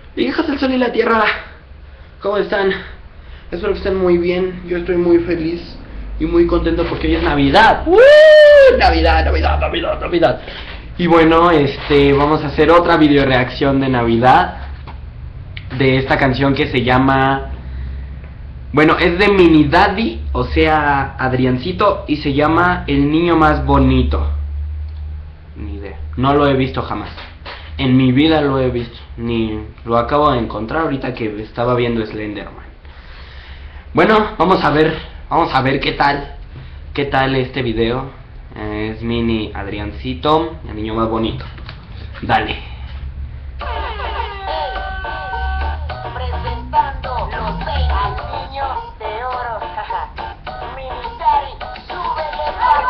Hijas del sol y la tierra, ¿cómo están? Espero que estén muy bien. Yo estoy muy feliz y muy contento porque hoy es Navidad. Navidad, Navidad, Navidad, Navidad. Y bueno, vamos a hacer otra video reacción de Navidad de esta canción que se llama... Bueno, es de Mini Daddy, o sea, Adriancito, y se llama El Niño Más Bonito. Ni idea, no lo he visto jamás. En mi vida lo he visto, ni lo acabo de encontrar ahorita que estaba viendo Slenderman. Bueno, vamos a ver qué tal este video. Es Mini Adriancito, el niño más bonito. Dale. Presentando los 6 niños de oro. Mini Daddy, súbele,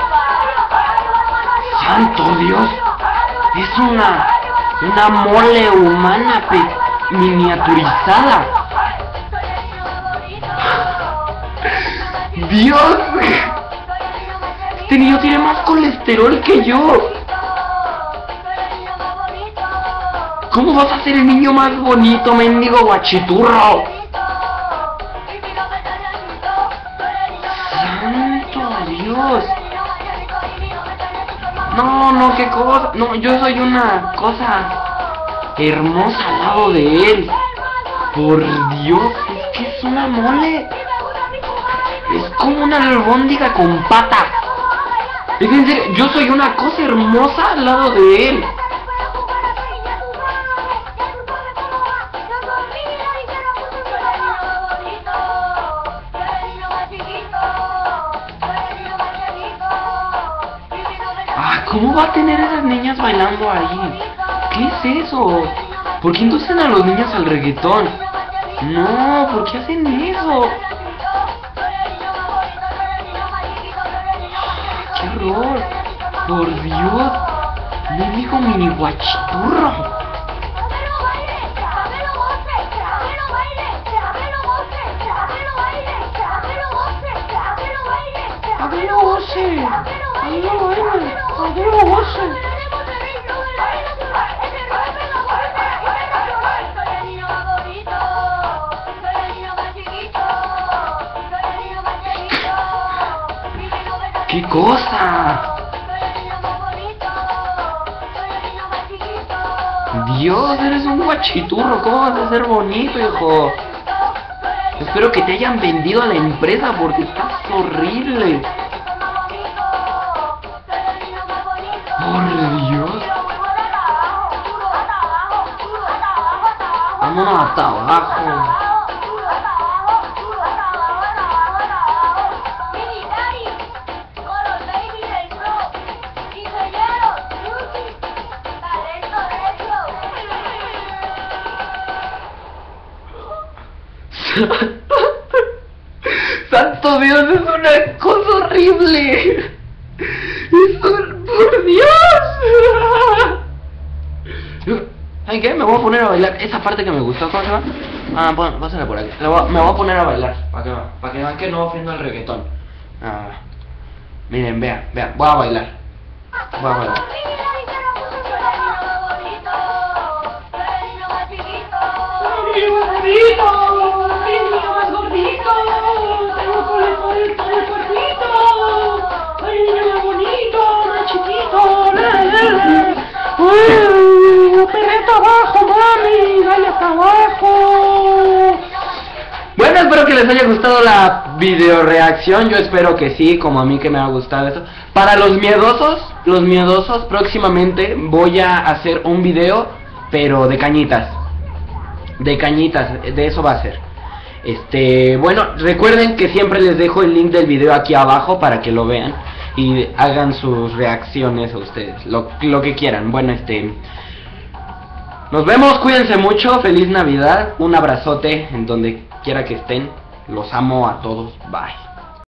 papá. ¡Santo Dios! Es una mole humana miniaturizada. ¡Dios! Este niño tiene más colesterol que yo. ¿Cómo vas a ser el niño más bonito, mendigo guachiturro? ¡Santo Dios! No, qué cosa. No, yo soy una cosa hermosa al lado de él. Por Dios, es que es una mole. Es como una albóndiga con patas. Fíjense, yo soy una cosa hermosa al lado de él. ¿Cómo va a tener esas niñas bailando ahí? ¿Qué es eso? ¿Por qué inducen a los niños al reggaetón? No, ¿por qué hacen eso? ¡Qué horror! ¡Por Dios! ¡Mendigo mini guachiturro! ¡Qué cosa! Dios, eres un guachiturro. ¿Cómo vas a ser bonito, hijo? Espero que te hayan vendido a la empresa porque estás horrible. Por Dios. Vámonos hasta abajo. ¡Santo Dios! ¡Es una cosa horrible! ¡Por Dios! ¿Saben qué? Me voy a poner a bailar esa parte que me gustó. ¿Cómo se llama? Pásala por aquí. Me voy a poner a bailar para que vean que no ofendo el reggaetón. Miren, vean. Voy a bailar. Bueno, espero que les haya gustado la video reacción. Yo espero que sí, como a mí que me ha gustado eso. Para los miedosos, próximamente voy a hacer un video, pero de cañitas. De eso va a ser. Bueno, recuerden que siempre les dejo el link del video aquí abajo para que lo vean y hagan sus reacciones a ustedes, lo que quieran. Bueno, nos vemos, cuídense mucho, feliz Navidad, un abrazote en donde quiera que estén, los amo a todos, bye.